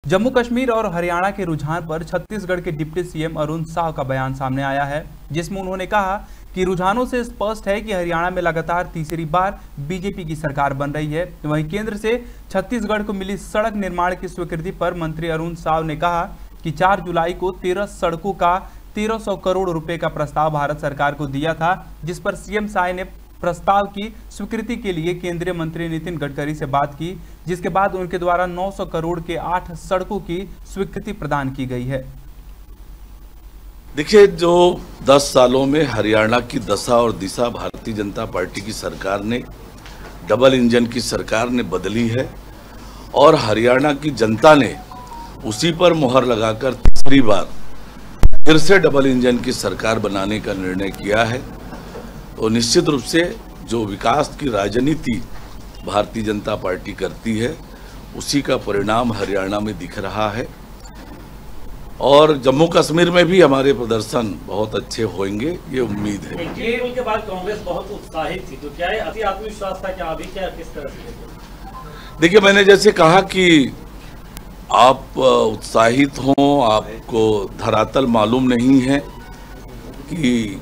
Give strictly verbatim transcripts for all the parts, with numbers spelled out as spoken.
जम्मू कश्मीर और हरियाणा के रुझान पर छत्तीसगढ़ के डिप्टी सीएम अरुण साव का बयान सामने आया है, जिसमें उन्होंने कहा कि रुझानों से स्पष्ट है कि हरियाणा में लगातार तीसरी बार बीजेपी की सरकार बन रही है। वहीं केंद्र से छत्तीसगढ़ को मिली सड़क निर्माण की स्वीकृति पर मंत्री अरुण साव ने कहा कि चार जुलाई को तेरह सड़कों का तेरह सौ करोड़ रुपए का प्रस्ताव भारत सरकार को दिया था, जिस पर सीएम साव ने प्रस्ताव की स्वीकृति के लिए केंद्रीय मंत्री नितिन गडकरी से बात की, जिसके बाद उनके द्वारा नौ सौ करोड़ के आठ सड़कों की स्वीकृति प्रदान की गई है। देखिए, जो दस सालों में हरियाणा की दशा और दिशा भारतीय जनता पार्टी की सरकार ने, डबल इंजन की सरकार ने बदली है और हरियाणा की जनता ने उसी पर मुहर लगाकर तीसरी बार फिर से डबल इंजन की सरकार बनाने का निर्णय किया है। तो निश्चित रूप से जो विकास की राजनीति भारतीय जनता पार्टी करती है, उसी का परिणाम हरियाणा में दिख रहा है और जम्मू कश्मीर में भी हमारे प्रदर्शन बहुत अच्छे होंगे, ये उम्मीद है। केरल के बाद कांग्रेस बहुत उत्साहित थी, तो क्या अति आत्मविश्वास था? क्या अभी क्या किस तरह से? देखिए, मैंने जैसे कहा कि आप उत्साहित हों, आपको धरातल मालूम नहीं है कि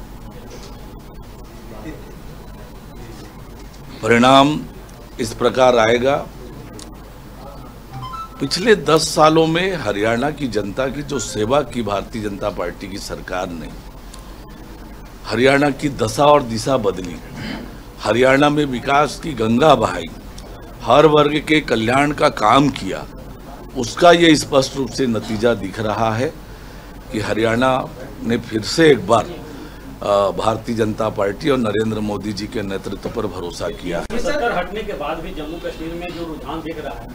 परिणाम इस प्रकार आएगा। पिछले दस सालों में हरियाणा की जनता की जो सेवा की भारतीय जनता पार्टी की सरकार ने, हरियाणा की दशा और दिशा बदली, हरियाणा में विकास की गंगा बहाई, हर वर्ग के कल्याण का काम किया, उसका ये स्पष्ट रूप से नतीजा दिख रहा है कि हरियाणा ने फिर से एक बार भारतीय जनता पार्टी और नरेंद्र मोदी जी के नेतृत्व पर भरोसा किया है। सरकार हटने के बाद भी जम्मू कश्मीर में जो रुझान दिख रहा है